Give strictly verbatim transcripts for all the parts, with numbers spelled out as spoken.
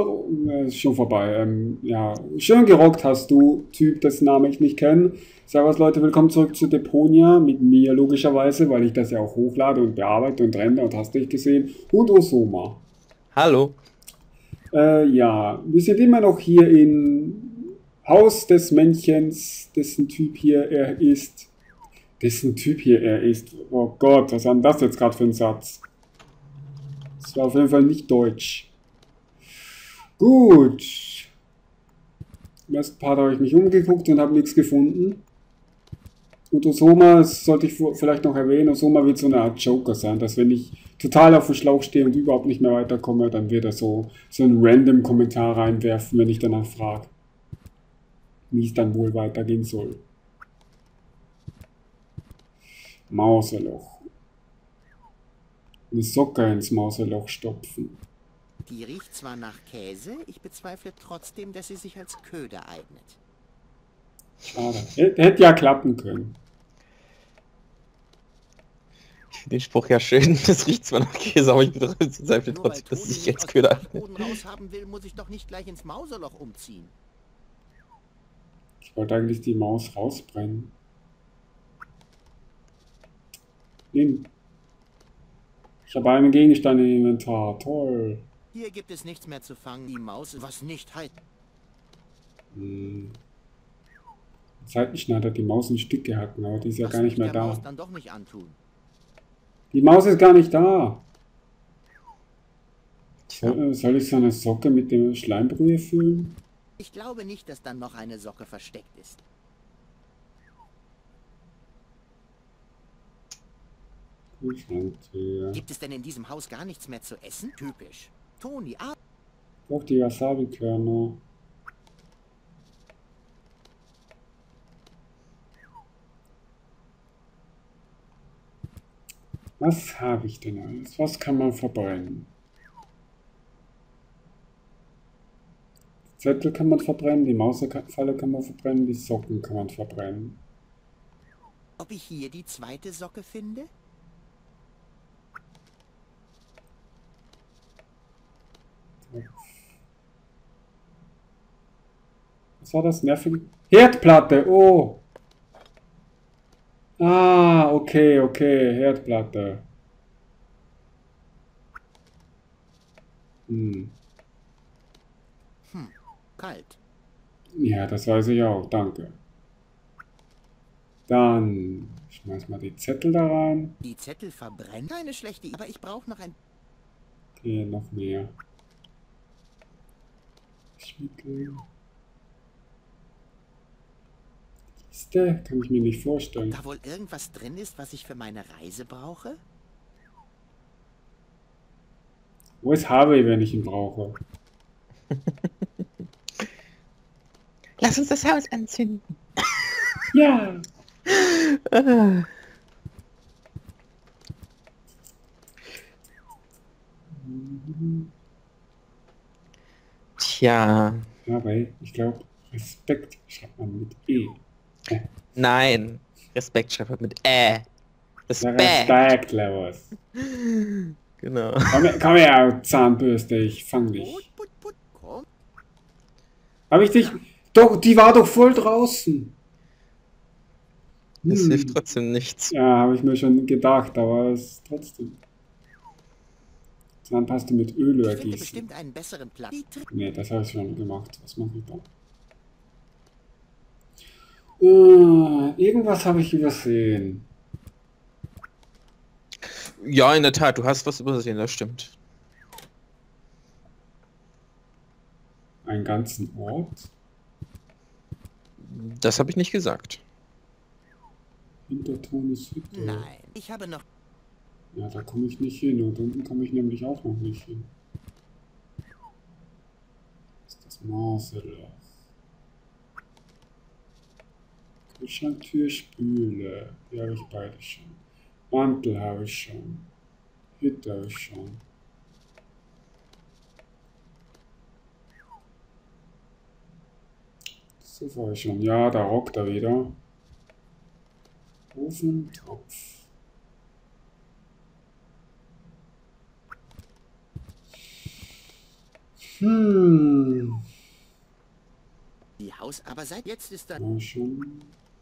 Oh, äh, ist schon vorbei. Ähm, ja, schön gerockt hast du, Typ, dessen Namen ich nicht kenne. Servus Leute, willkommen zurück zu Deponia. Mit mir logischerweise, weil ich das ja auch hochlade und bearbeite und rende und hast dich gesehen. Und Osoma. Hallo. Äh, ja, wir sind immer noch hier im Haus des Männchens, dessen Typ hier er ist. Dessen Typ hier er ist. Oh Gott, was war denn das jetzt gerade für ein Satz? Das war auf jeden Fall nicht deutsch. Gut. Im ersten Part habe ich mich umgeguckt und habe nichts gefunden. Und Osoma, das sollte ich vielleicht noch erwähnen, Osoma wird so eine Art Joker sein, dass wenn ich total auf dem Schlauch stehe und überhaupt nicht mehr weiterkomme, dann wird er so, so einen random Kommentar reinwerfen, wenn ich danach frage, wie es dann wohl weitergehen soll. Mauseloch. Eine Socke ins Mauseloch stopfen. Die riecht zwar nach Käse, ich bezweifle trotzdem, dass sie sich als Köder eignet. Schade. Hätte ja klappen können. Ich finde den Spruch ja schön. Das riecht zwar nach Käse, aber ich bezweifle trotzdem, dass es sich als Köder eignet. Raus haben will, muss ich doch nicht gleich ins Mauseloch umziehen. Ich wollte eigentlich die Maus rausbrennen. Nein. Ich habe einen Gegenstand im Inventar. Toll. Hier gibt es nichts mehr zu fangen. Die Maus, was nicht halt. Hm. Seitenschneider hat die Maus in Stücke hacken, aber die ist ja gar nicht mehr da. Maus dann doch nicht antun. Die Maus ist gar nicht da. Soll, soll ich so eine Socke mit dem Schleimbrühe füllen? Ich glaube nicht, dass dann noch eine Socke versteckt ist. Gibt es denn in diesem Haus gar nichts mehr zu essen? Typisch. Toni, ah. Doch, die Wasabi-Körner. Was habe ich denn alles? Was kann man verbrennen? Die Zettel kann man verbrennen, die Mausfalle kann man verbrennen, die Socken kann man verbrennen. Ob ich hier die zweite Socke finde? Was war das? Nervig? Herdplatte! Oh! Ah, okay, okay, Herdplatte. Hm. Hm, kalt. Ja, das weiß ich auch, danke. Dann schmeiß mal die Zettel da rein. Die Zettel verbrennen? Keine schlechte Idee, aber ich brauche noch ein... Okay, noch mehr. Schmickel. Kiste? Kann ich mir nicht vorstellen. Ob da wohl irgendwas drin ist, was ich für meine Reise brauche? Wo ist Harvey, wenn ich ihn brauche? Lass uns das Haus anzünden. Ja! Tja. Harvey, ich glaube, Respekt schreibt man mit E. Äh. Nein. Respekt schreibt man mit Ä. Respekt. Respekt, Levers. Genau. Komm, komm her, Zahnbürste, ich fang dich. Hab ich dich... Doch, die war doch voll draußen. Das hm. hilft trotzdem nichts. Ja, habe ich mir schon gedacht, aber es ist trotzdem... Zahnpaste mit Öl ergießen. Ich finde bestimmt einen besseren Platz. Nee, das habe ich schon gemacht. Was mache ich da? Uh, irgendwas habe ich übersehen. Ja, in der Tat, du hast was übersehen, das stimmt. Einen ganzen Ort? Das habe ich nicht gesagt. Hintertones Hütte. Nein, ich habe noch... Ja, da komme ich nicht hin. Und unten komme ich nämlich auch noch nicht hin. Das ist das Mauseloch. Kühlschranktür, Spüle. Die habe ich beide schon. Mantel habe ich schon. Hütte habe ich schon. Das habe ich schon. Ja, da rockt er wieder. Ofen, Topf. Hm. Die Haus, aber seit jetzt ist da... Ja, schon.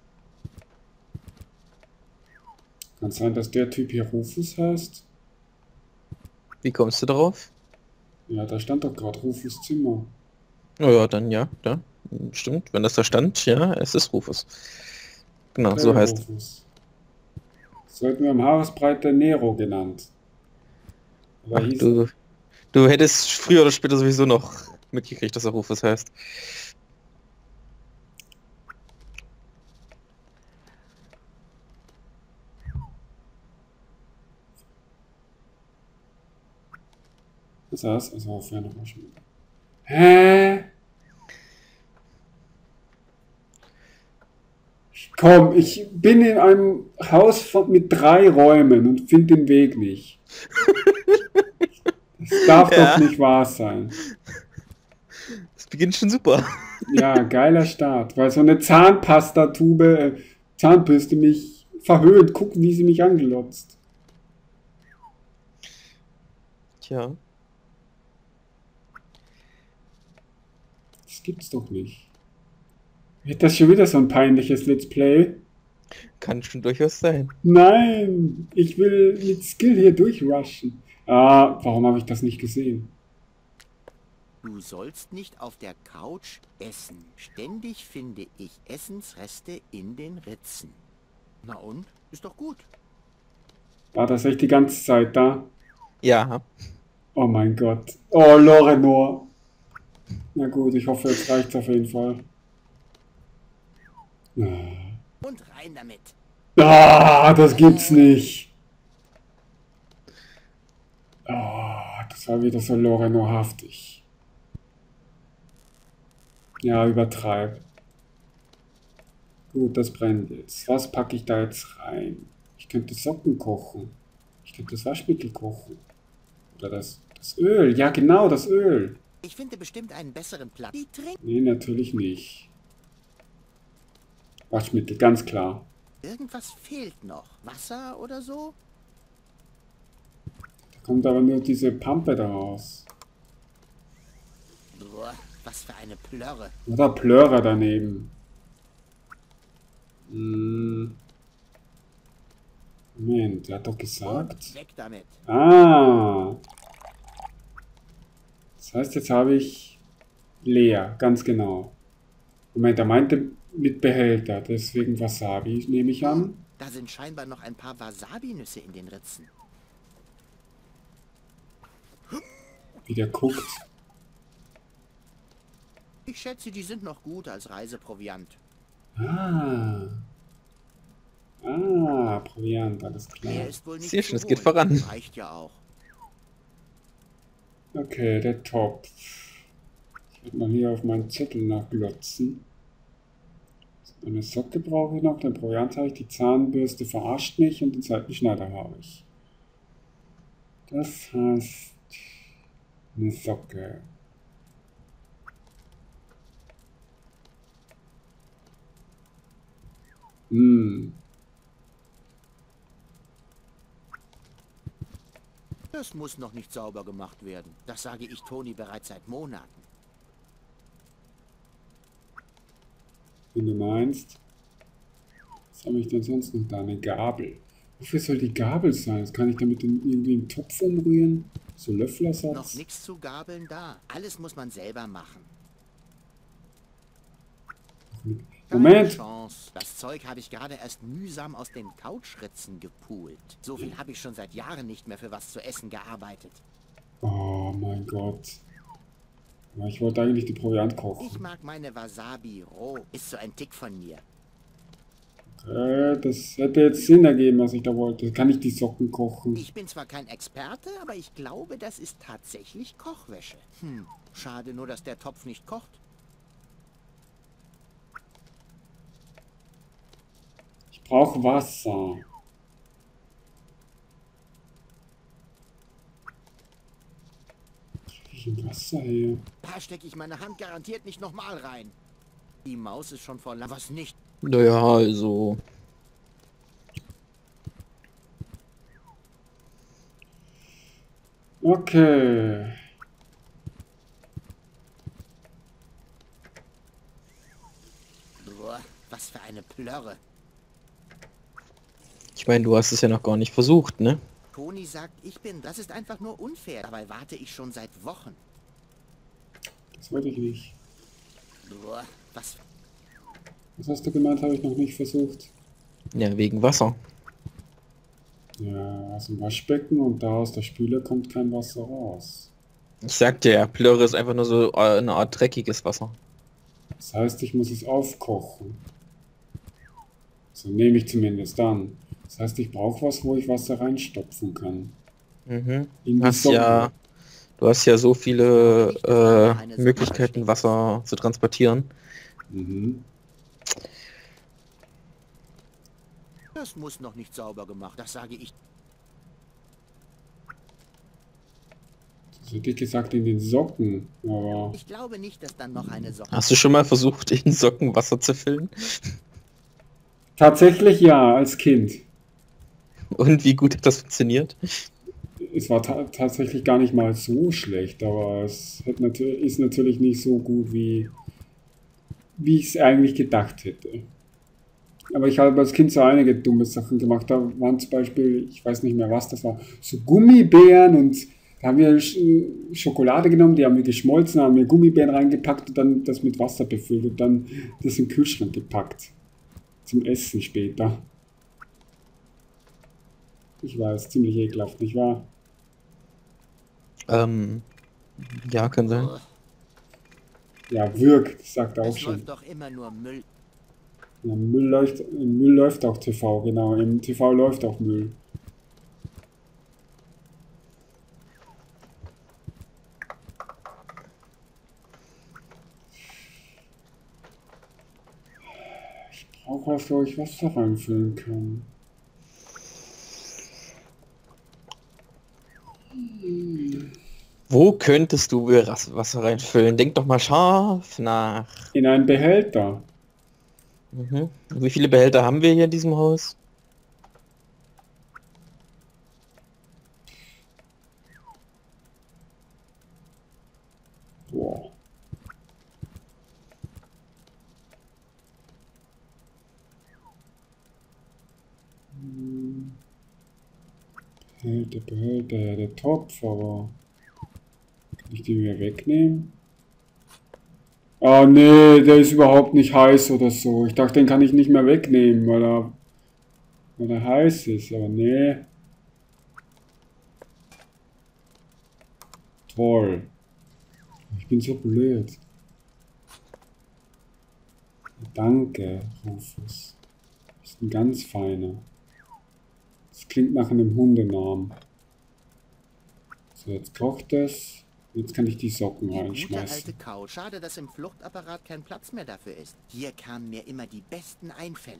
Kann sein, dass der Typ hier Rufus heißt. Wie kommst du darauf? Ja, da stand doch gerade Rufus Zimmer. Oh ja, dann ja, da. Stimmt, wenn das da stand, ja, es ist Rufus. Genau, so Hey, heißt. Rufus. Sollten wir am Haaresbreite Nero genannt. Aber Ach, hieß du, du hättest früher oder später sowieso noch mitgekriegt, dass er Rufus heißt. Was heißt? Also auf Ferne schon. Hä? Komm, ich bin in einem Haus von, mit drei Räumen und finde den Weg nicht. Das darf Ja. doch nicht wahr sein. Das beginnt schon super. Ja, geiler Start. Weil so eine Zahnpastatube, äh, Zahnbürste mich verhöhnt. Guck, wie sie mich angelotzt. Tja, Das gibt's doch nicht. Wird das schon wieder so ein peinliches Let's Play? kann schon durchaus sein. Nein, ich will mit Skill hier durchrushen. Ah, warum habe ich das nicht gesehen? Du sollst nicht auf der Couch essen. Ständig finde ich Essensreste in den Ritzen. Na und? Ist doch gut. War das echt die ganze Zeit da? Ja, Oh mein Gott. Oh, Lorenor. Na gut, ich hoffe, jetzt reicht's auf jeden Fall. Ah, Und rein damit. Ah, das gibt's nicht. Ah, das war wieder so Lorenor-haftig. Ja, übertreib. Gut, das brennt jetzt. Was packe ich da jetzt rein? Ich könnte Socken kochen. Ich könnte das Waschmittel kochen. Oder das, das Öl. Ja, genau, das Öl. Ich finde bestimmt einen besseren Platz. Die trinken. Nee, natürlich nicht. Waschmittel, ganz klar. Irgendwas fehlt noch. Wasser oder so? Da kommt aber nur diese Pampe da raus. Boah, was für eine Plörre. Oder Plörer daneben. Hm. Moment, der hat doch Und gesagt. weg damit. Ah. Das heißt, jetzt habe ich leer, ganz genau. Moment, er meinte mit Behälter, deswegen Wasabi nehme ich an. Da sind scheinbar noch ein paar Wasabi-Nüsse in den Ritzen. Wie der guckt. Ich schätze, die sind noch gut als Reiseproviant. Ah. Ah, Proviant, alles klar. Mehr ist wohl nicht sehr zu schön, es geht holen. voran. Reicht ja auch. Okay, der Topf. Ich werde mal hier auf meinen Zettel nachglotzen. Eine Socke brauche ich noch, den Proviant habe ich, die Zahnbürste verarscht mich und den Seitenschneider habe ich. Das heißt eine Socke. Hm. Das muss noch nicht sauber gemacht werden. Das sage ich Toni bereits seit Monaten. Wenn du meinst. Was habe ich denn sonst noch da? Eine Gabel. Wofür soll die Gabel sein? Das kann ich damit in irgendwie einen Topf umrühren? So Löfflersatz? Noch nichts zu gabeln da. Alles muss man selber machen. Keine Moment! Chance. Das Zeug habe ich gerade erst mühsam aus den Couchritzen gepult. So viel habe ich schon seit Jahren nicht mehr für was zu essen gearbeitet. Oh mein Gott. Ja, ich wollte eigentlich die Proviant Ich kochen. mag meine Wasabi roh. Ist so ein Tick von mir. Okay, das hätte jetzt Sinn ergeben, was ich da wollte. Kann ich die Socken kochen? Ich bin zwar kein Experte, aber ich glaube, das ist tatsächlich Kochwäsche. Hm, schade nur, dass der Topf nicht kocht. Ich brauche Wasser. Kriege ich ein Wasser her? Da stecke ich meine Hand garantiert nicht nochmal rein. Die Maus ist schon vor lang... Was nicht? naja, also. Okay. für eine Plörre. Ich meine, du hast es ja noch gar nicht versucht, ne? Toni sagt, ich bin. Das ist einfach nur unfair. Dabei warte ich schon seit Wochen. Das wollte ich nicht. Boah, was? Was hast du gemeint, habe ich noch nicht versucht. Ja, wegen Wasser. Ja, aus dem Waschbecken und da aus der Spüle kommt kein Wasser raus. Ich sagte ja, Plörre ist einfach nur so äh, eine Art dreckiges Wasser. Das heißt, ich muss es aufkochen. So nehme ich zumindest an. Das heißt, ich brauche was, wo ich Wasser reinstopfen kann. Mhm. In Du die hast Socken. ja, du hast ja so viele äh, Möglichkeiten, Wasser zu transportieren. Mhm. Das muss noch nicht sauber gemacht, das sage ich. Das hätte ich gesagt in den Socken, aber Ich glaube nicht, dass dann noch eine Socke... Hast du schon mal versucht, in Socken Wasser zu füllen? tatsächlich ja, als Kind. Und wie gut hat das funktioniert? Es war ta tatsächlich gar nicht mal so schlecht, aber es hat natür ist natürlich nicht so gut, wie, wie ich es eigentlich gedacht hätte. Aber ich habe als Kind so einige dumme Sachen gemacht. Da waren zum Beispiel, ich weiß nicht mehr was das war, so Gummibären und da haben wir Sch Schokolade genommen, die haben wir geschmolzen, haben wir Gummibären reingepackt und dann das mit Wasser befüllt und dann das in den Kühlschrank gepackt. Zum Essen später. Ich weiß, ziemlich ekelhaft, nicht wahr? Ähm, ja, kann sein. Oh, Ja, wirkt, das sagt er auch es schon. läuft doch immer nur Müll. Ja, Müll läuft, im Müll läuft auch T V, genau. Im T V läuft auch Müll. Ich brauche was, wo ich Wasser reinfüllen kann. Wo könntest du Ras- Wasser reinfüllen? Denk doch mal scharf nach. In einen Behälter. Mhm. Wie viele Behälter haben wir hier in diesem Haus? Boah. Hm. Behälter, Behälter, ja, der Topf, aber kann ich den wieder wegnehmen? Ah, nee, der ist überhaupt nicht heiß oder so. Ich dachte, den kann ich nicht mehr wegnehmen, weil er, weil er heiß ist, aber nee. Toll. Ich bin so blöd. Danke, Rufus. Ist ein ganz feiner. Das klingt nach einem Hundenamen. So, jetzt kocht es. Jetzt kann ich die Socken Die gute reinschmeißen. alte Couch. Schade, dass im Fluchtapparat kein Platz mehr dafür ist. Hier kamen mir immer die besten Einfälle.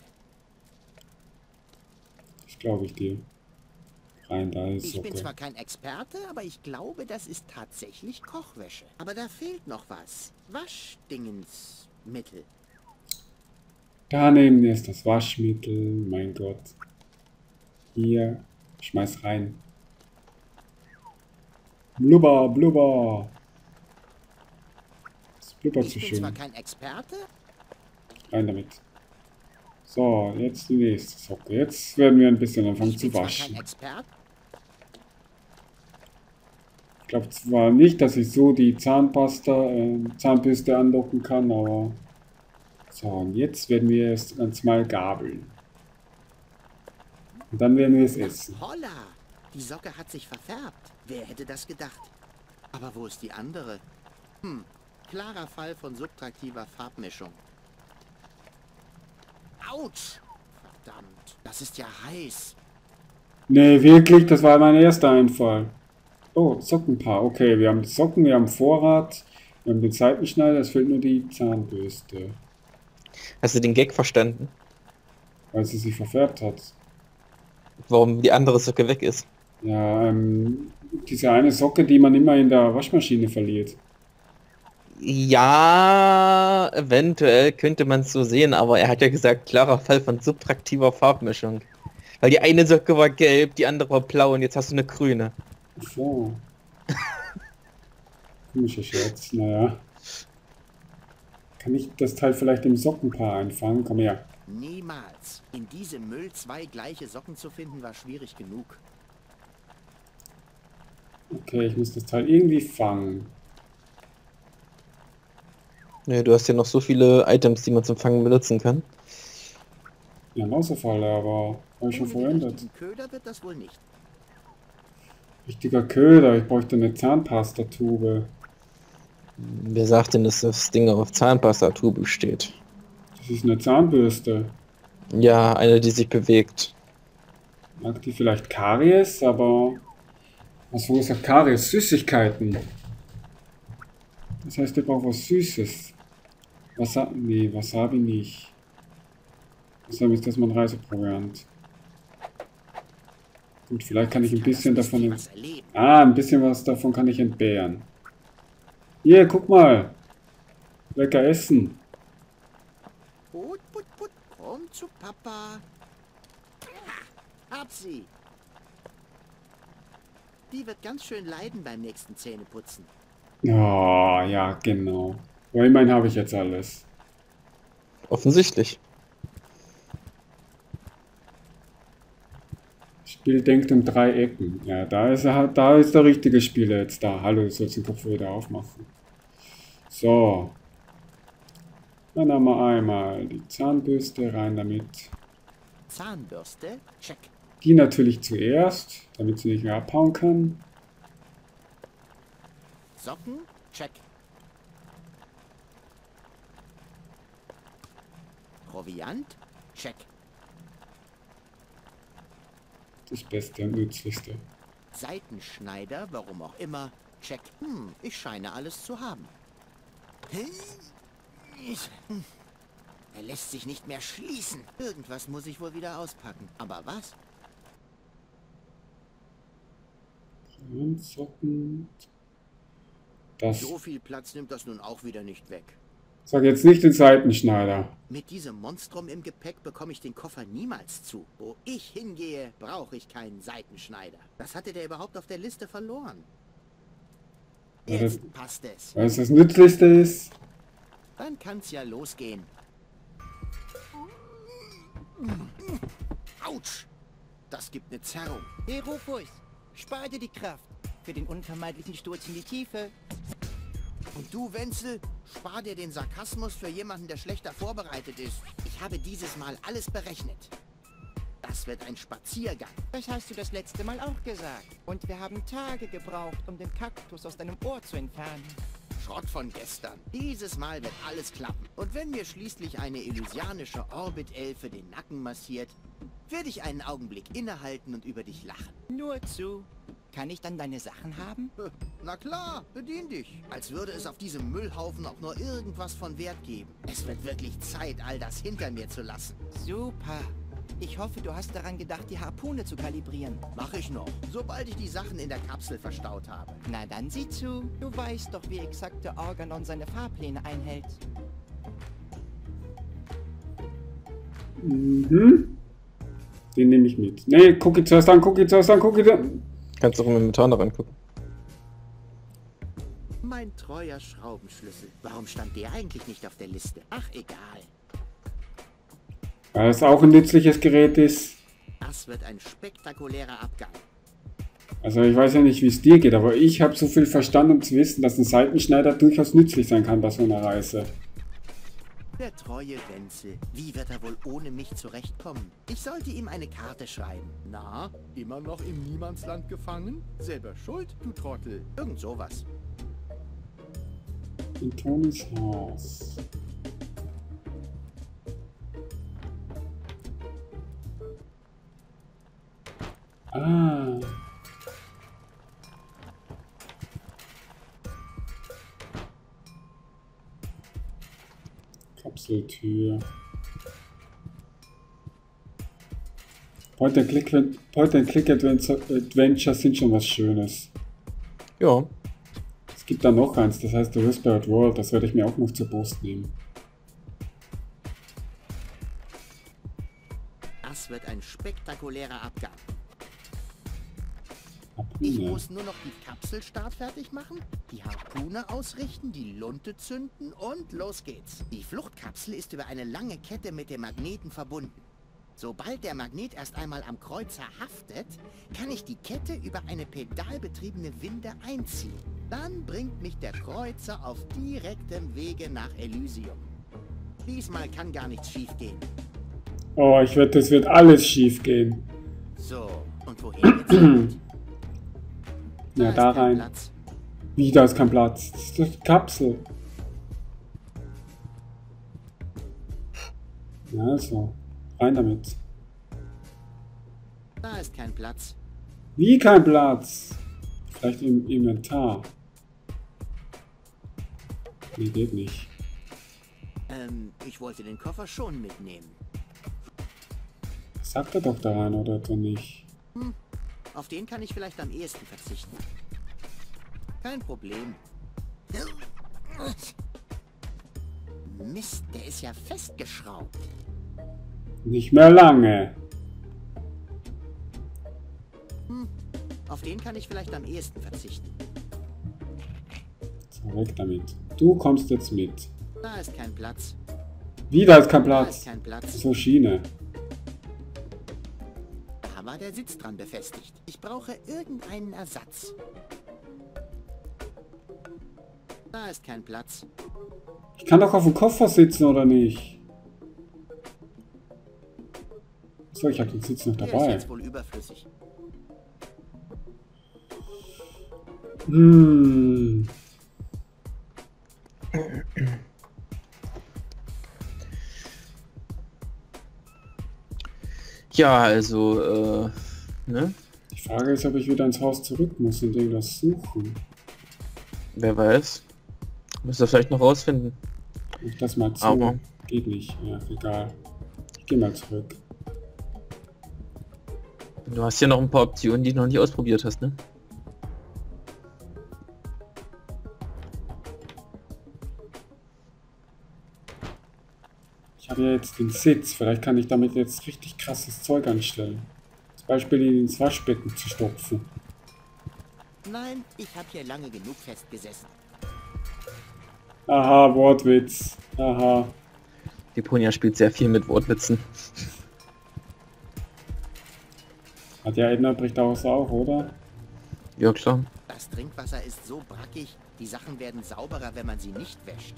Das glaube ich dir. Rein da ist Ich bin Socke. zwar kein Experte, aber ich glaube, das ist tatsächlich Kochwäsche. Aber da fehlt noch was. Waschdingensmittel. Daneben ist das Waschmittel. Mein Gott. Hier. Schmeiß rein. Blubber, blubber. Das blubbert Ich so bin schön. zwar kein Experte, Rein damit. So, jetzt die nächste Socke. Jetzt werden wir ein bisschen anfangen ich zu bin zwar waschen. kein Experte, Ich glaube zwar nicht, dass ich so die Zahnpasta, äh, Zahnbürste andocken kann, aber... So, und jetzt werden wir erst ganz mal gabeln. Und dann werden wir es essen. holla! Die Socke hat sich verfärbt. Wer hätte das gedacht? Aber wo ist die andere? Hm, klarer Fall von subtraktiver Farbmischung. Autsch! Verdammt, das ist ja heiß. Nee, wirklich, das war mein erster Einfall. Oh, Sockenpaar. Okay, wir haben die Socken, wir haben Vorrat, wir haben den Seitenschneider, es fehlt nur die Zahnbürste, Hast du den Gag verstanden? weil sie sich verfärbt hat. Warum die andere Socke weg ist? Ja, ähm, diese eine Socke, die man immer in der Waschmaschine verliert. Ja, eventuell könnte man es so sehen, aber er hat ja gesagt, klarer Fall von subtraktiver Farbmischung. Weil die eine Socke war gelb, die andere war blau und jetzt hast du eine grüne. Ach so. Komischer Scherz, naja. Kann ich das Teil vielleicht im Sockenpaar einfangen? Komm her. Niemals. In diesem Müll zwei gleiche Socken zu finden, war schwierig genug. Okay, ich muss das Teil irgendwie fangen. Nee, du hast ja noch so viele Items, die man zum Fangen benutzen kann. Ja, Mausefalle, aber habe ich schon Ohne den verwendet. richtigen Köder wird das wohl nicht. Richtiger Köder, ich bräuchte eine Zahnpastatube. Wer sagt denn, dass das Ding auf Zahnpastatube steht? Das ist eine Zahnbürste. Ja, eine, die sich bewegt. Mag die vielleicht Karies, aber... Was verursacht Karies? Süßigkeiten. Das heißt, ich brauche was Süßes. Wasa nee, Wasabi nicht. Wasabi ist das mein Reiseproviant. Gut, vielleicht kann ich ein bisschen davon... Was erleben. Ah, ein bisschen was davon kann ich entbehren. Hier, guck mal. Lecker essen. Put, put, put, komm zu Papa. Ha, hab sie. Die wird ganz schön leiden beim nächsten Zähneputzen. Oh, ja, genau. Aber immerhin habe ich jetzt alles. Offensichtlich. Spiel denkt um drei Ecken. Ja, da ist er, da ist der richtige Spieler jetzt da. Hallo, du sollst den Kopf wieder aufmachen. So. Dann haben wir einmal die Zahnbürste rein damit. Zahnbürste, check. Die natürlich zuerst, damit sie nicht mehr abhauen kann. Socken, check. Proviant, check. Das Beste und Nützlichste. Seitenschneider, warum auch immer, check. Hm, ich scheine alles zu haben. Er lässt sich nicht mehr schließen. Irgendwas muss ich wohl wieder auspacken. Aber was? Und Socken. Das. So viel Platz nimmt das nun auch wieder nicht weg. Sag jetzt nicht den Seitenschneider. Mit diesem Monstrum im Gepäck bekomme ich den Koffer niemals zu. Wo ich hingehe, brauche ich keinen Seitenschneider. Was hatte der überhaupt auf der Liste verloren? Ja, das- Jetzt passt es. Weil es das Nützlichste ist. Dann kann's ja losgehen. Autsch! Das gibt eine Zerrung. Hey Rufus, spar dir die Kraft für den unvermeidlichen Sturz in die Tiefe. Und du, Wenzel, spar dir den Sarkasmus für jemanden, der schlechter vorbereitet ist. Ich habe dieses Mal alles berechnet. Das wird ein Spaziergang. Das hast du das letzte Mal auch gesagt. Und wir haben Tage gebraucht, um den Kaktus aus deinem Ohr zu entfernen. Schrott von gestern. Dieses Mal wird alles klappen. Und wenn mir schließlich eine illusianische Orbit-Elfe den Nacken massiert, werde ich einen Augenblick innehalten und über dich lachen. Nur zu. Kann ich dann deine Sachen haben? Na klar, bedien dich. Als würde es auf diesem Müllhaufen auch nur irgendwas von Wert geben. Es wird wirklich Zeit, all das hinter mir zu lassen. Super. Ich hoffe, du hast daran gedacht, die Harpune zu kalibrieren. Mach ich noch, sobald ich die Sachen in der Kapsel verstaut habe. Na dann sieh zu. Du weißt doch, wie exakt der Organon seine Fahrpläne einhält. Mhm. Den nehme ich mit. Nee, guck ihn zuerst an, guck ihn zuerst an, guck ihn an. Kannst du auch im Inventar noch angucken. Mein treuer Schraubenschlüssel. Warum stand der eigentlich nicht auf der Liste? Ach, egal. Weil es auch ein nützliches Gerät ist. Das wird ein spektakulärer Abgang. Also ich weiß ja nicht, wie es dir geht, aber ich habe so viel Verstand, um zu wissen, dass ein Seitenschneider durchaus nützlich sein kann bei so einer Reise. Der treue Wenzel. Wie wird er wohl ohne mich zurechtkommen? Ich sollte ihm eine Karte schreiben. Na, immer noch im Niemandsland gefangen? Selber schuld, du Trottel. Irgend sowas. In Tonys Haus. Ah. Kapseltür. Point-and-Click-Adventure sind schon was Schönes. Ja. Es gibt da noch eins, das heißt The Whispered World. Das werde ich mir auch noch zur Brust nehmen. Das wird ein spektakulärer Abgang. Ab Ich Ja. muss nur noch die Kapselstart fertig machen, die Harpune ausrichten, die Lunte zünden und los geht's. Die Fluchtkapsel ist über eine lange Kette mit dem Magneten verbunden. Sobald der Magnet erst einmal am Kreuzer haftet, kann ich die Kette über eine pedalbetriebene Winde einziehen. Dann bringt mich der Kreuzer auf direktem Wege nach Elysium. Diesmal kann gar nichts schief gehen. Oh, ich wette, es wird alles schief gehen. So, und woher geht's hin? Ja, ist da kein rein. Platz. Wie, da ist kein Platz. Das ist doch die Kapsel. Ja, also. Rein damit. Da ist kein Platz. Wie kein Platz? Vielleicht im Inventar. Nee, geht nicht. Ähm, ich wollte den Koffer schon mitnehmen. Sagt er doch da rein, oder doch nicht? Hm, auf den kann ich vielleicht am ehesten verzichten. Kein Problem. Mist, der ist ja festgeschraubt. Nicht mehr lange. Hm, auf den kann ich vielleicht am ehesten verzichten. So, weg damit. Du kommst jetzt mit. Da ist kein Platz. Wieder ist kein Da Platz. ist kein Platz. So Schiene. Da war der Sitz dran befestigt. Ich brauche irgendeinen Ersatz. Da ist kein Platz. Ich kann doch auf dem Koffer sitzen, oder nicht? So, ich habe den Sitz noch Der ist dabei. jetzt wohl überflüssig. Hm. Ja, also, äh, ne? Die Frage ist, ob ich wieder ins Haus zurück muss und irgendwas suchen. Wer weiß. Müsst ihr vielleicht noch rausfinden. Ich das mal zu. Aber- Geht nicht. Ja, egal. Ich geh mal zurück. Du hast ja noch ein paar Optionen, die du noch nicht ausprobiert hast, ne? Ich habe ja jetzt den Sitz. Vielleicht kann ich damit jetzt richtig krasses Zeug anstellen. Zum Beispiel ihn ins Waschbecken zu stopfen. Nein, ich habe hier lange genug festgesessen. Aha, Wortwitz. Aha. Deponia spielt sehr viel mit Wortwitzen. Hat ja Edna Brichthaus auch, oder? Ja, klar. Das Trinkwasser ist so brackig, die Sachen werden sauberer, wenn man sie nicht wäscht.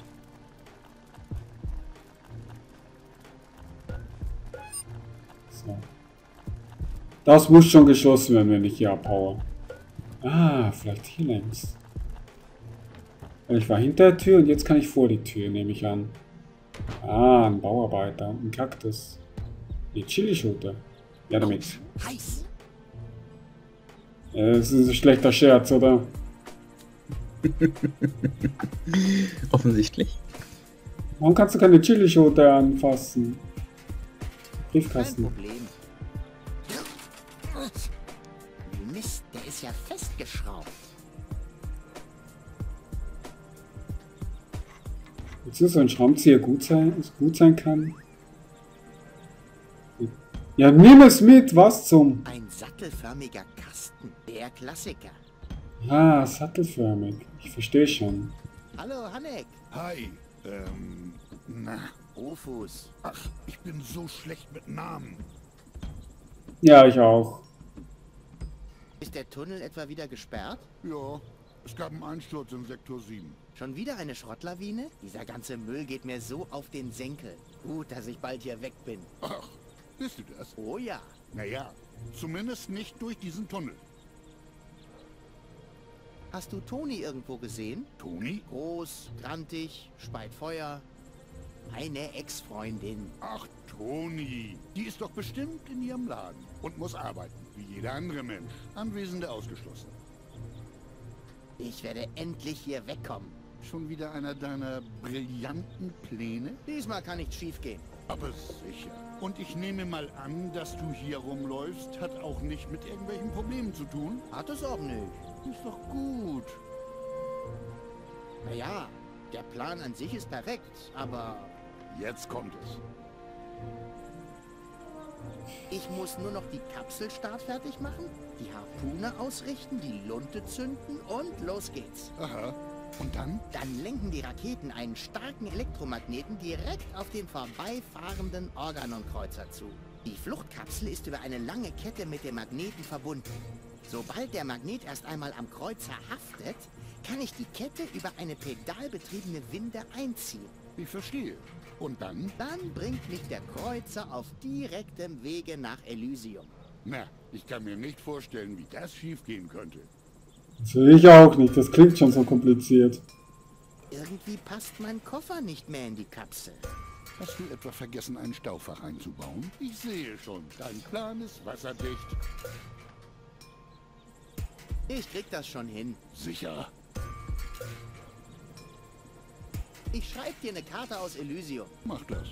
So. Das muss schon geschlossen werden, wenn ich hier abhaue. Ah, vielleicht hier längs. Weil ich war hinter der Tür und jetzt kann ich vor die Tür, nehme ich an. Ah, ein Bauarbeiter und ein Kaktus. Die Chilischote. Ja, damit. Heiß! Ja, das ist ein schlechter Scherz, oder? Offensichtlich. Warum kannst du keine Chilischote anfassen? Kein Briefkasten. Problem. Mist, der ist ja festgeschraubt. Wozu so ein Schraubenzieher gut sein, gut sein kann? Ja, nimm es mit, was zum... Ein sattelförmiger Kasten. Der Klassiker. Ah, sattelförmig. Ich verstehe schon. Hallo, Hanek. Hi, ähm, na, Rufus. ach, ich bin so schlecht mit Namen. Ja, ich auch. Ist der Tunnel etwa wieder gesperrt? Ja, es gab einen Einsturz in Sektor sieben. Schon wieder eine Schrottlawine? Dieser ganze Müll geht mir so auf den Senkel. Gut, dass ich bald hier weg bin. Ach, bist du das? Oh ja. Naja, zumindest nicht durch diesen Tunnel. Hast du Toni irgendwo gesehen? Toni? Groß, grantig, speit Feuer. Meine Ex-Freundin. Ach, Toni. Die ist doch bestimmt in ihrem Laden und muss arbeiten, wie jeder andere Mensch. Anwesende ausgeschlossen. Ich werde endlich hier wegkommen. Schon wieder einer deiner brillanten Pläne? Diesmal kann nichts schief gehen. Aber sicher. Und ich nehme mal an, dass du hier rumläufst, hat auch nicht mit irgendwelchen Problemen zu tun. Hat es auch nicht. Ist doch gut. Naja, der Plan an sich ist perfekt, aber Jetzt kommt es. Ich muss nur noch die Kapselstart fertig machen, die Harpune ausrichten, die Lunte zünden und los geht's. Aha. Und dann? Dann lenken die Raketen einen starken Elektromagneten direkt auf den vorbeifahrenden Organon-Kreuzer zu. Die Fluchtkapsel ist über eine lange Kette mit dem Magneten verbunden. Sobald der Magnet erst einmal am Kreuzer haftet, kann ich die Kette über eine pedalbetriebene Winde einziehen. Ich verstehe. Und dann? Dann bringt mich der Kreuzer auf direktem Wege nach Elysium. Na, ich kann mir nicht vorstellen, wie das schiefgehen könnte. Das will ich auch nicht, das klingt schon so kompliziert. Irgendwie passt mein Koffer nicht mehr in die Kapsel. Hast du etwa vergessen, ein Staufach einzubauen? Ich sehe schon, dein Plan ist wasserdicht. Ich krieg das schon hin. Sicher. Ich schreibe dir eine Karte aus Elysium. Mach das.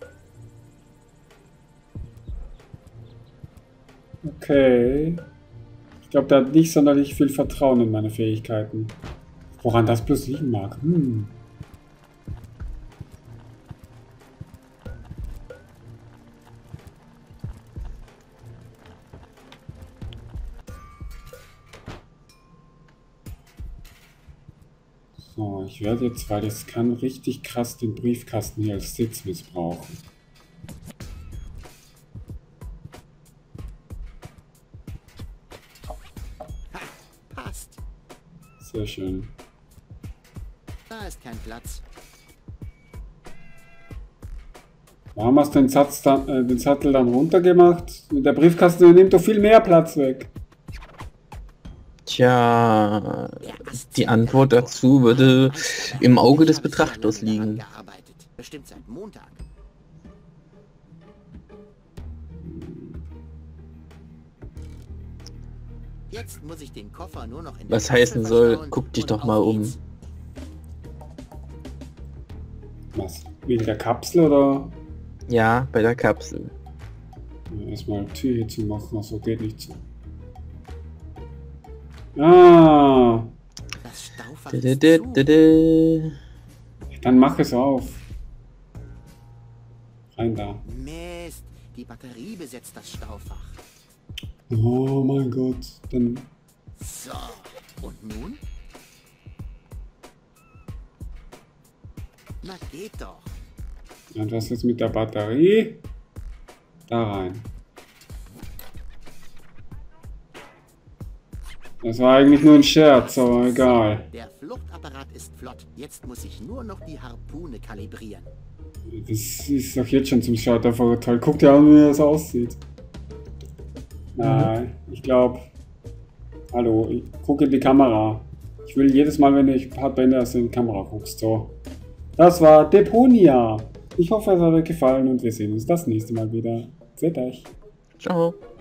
Okay. Ich glaube, der hat nicht sonderlich viel Vertrauen in meine Fähigkeiten. Woran das bloß liegen mag. Hm. So, ich werde jetzt, weil es kann, richtig krass den Briefkasten hier als Sitz missbrauchen. Ha, passt. Sehr schön. Da ist kein Platz. Warum hast du den, Satz dann, äh, den Sattel dann runtergemacht? Der Briefkasten nimmt doch viel mehr Platz weg. Tja, die Antwort dazu würde im Auge des Betrachters liegen. Gearbeitet. Bestimmt seit Montag. Jetzt muss ich den Koffer nur noch in Was die Kapsel heißen soll, verstauen guck dich und doch mal auf um. geht's. Was? Wegen der Kapsel oder? Ja, bei der Kapsel. Ja, erstmal Tür hier zu machen, also geht nicht zu. Ah, Das Staufach Dä, ist dä, zu. dä, dä. dann mach es auf. Rein da. Mist, die Batterie besetzt das Staufach. Oh mein Gott, dann So, und nun? Na geht doch. und was jetzt mit der Batterie? Da rein. Das war eigentlich nur ein Scherz, aber egal. Der Fluchtapparat ist flott. Jetzt muss ich nur noch die Harpune kalibrieren. Das ist doch jetzt schon zum Startervorteil. Guck dir an, wie das aussieht. Nein, ich glaube. Hallo, ich gucke in die Kamera. Ich will jedes Mal, wenn ich Part beende, dass du in die Kamera guckst. So. Das war Deponia. Ich hoffe, es hat euch gefallen und wir sehen uns das nächste Mal wieder. Seht euch. Ciao.